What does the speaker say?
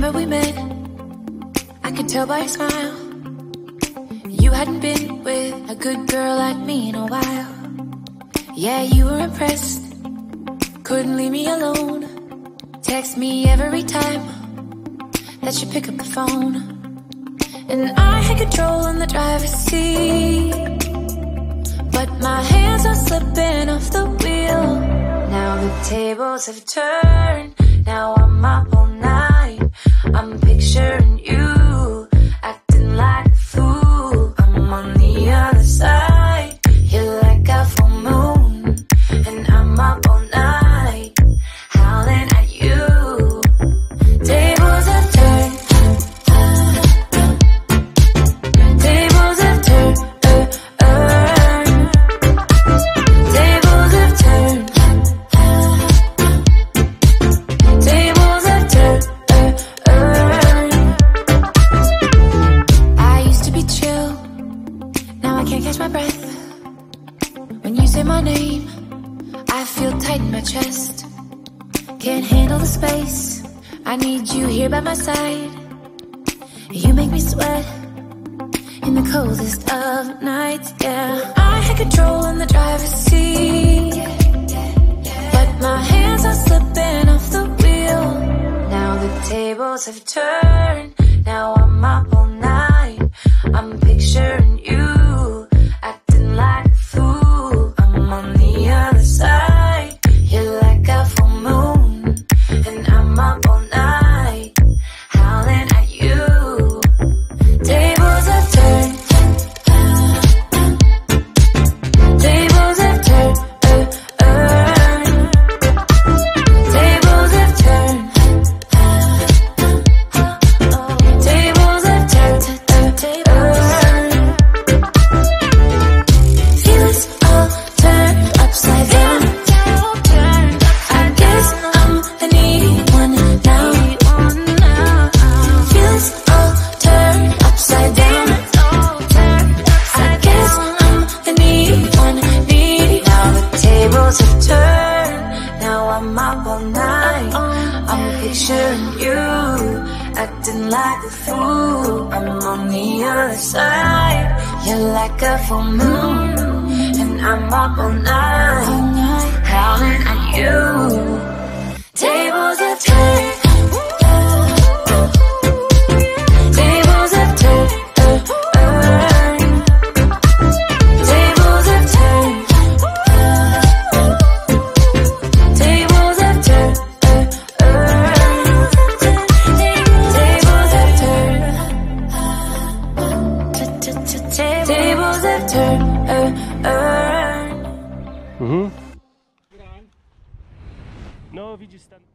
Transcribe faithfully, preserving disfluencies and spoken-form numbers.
Remember we met, I could tell by your smile. You hadn't been with a good girl like me in a while. Yeah, you were impressed, couldn't leave me alone. Text me every time that you pick up the phone. And I had control in the driver's seat, but my hands are slipping off the wheel. Now the tables have turned, now I'm up all night. I'm picturing you, acting like a fool. I'm on the other side, you're like a full moon. And I'm up all night, howling at you. Tables have turned, tables have turned, uh, uh. Tables have turned, tables have turned, uh, uh. I used to be chill, now I can't catch my breath. When you say my name, I feel tight in my chest. Can't handle the space, I need you here by my side. You make me sweat in the coldest of nights, yeah. I had control in the driver's seat, but my hands are slipping off the wheel. Now the tables have turned, now I'm up all night. I'm picturing you, acting like a fool. I'm on the other side, you're like a full moon. And I'm up all night, howling at you. Tables have turned, tables have turned, uh, uh. Tables have turned, tables have turned, uh, uh. Feelings all turned upside down. I guess I'm the needy one now. Feelings all turned upside down. I guess I'm the needy one, needy. Now the tables have turned, now I'm up all night. I'm picturing you, acting like a fool. I'm on the other side, you're like a full moon. And I'm up all night, howling at you. Tables have turned, tables have turned, uh, uh. Tables have turned, tables have turned, uh, uh. Tables have turned, tables have turned, uh, uh. Mhm. No, widzisz tam.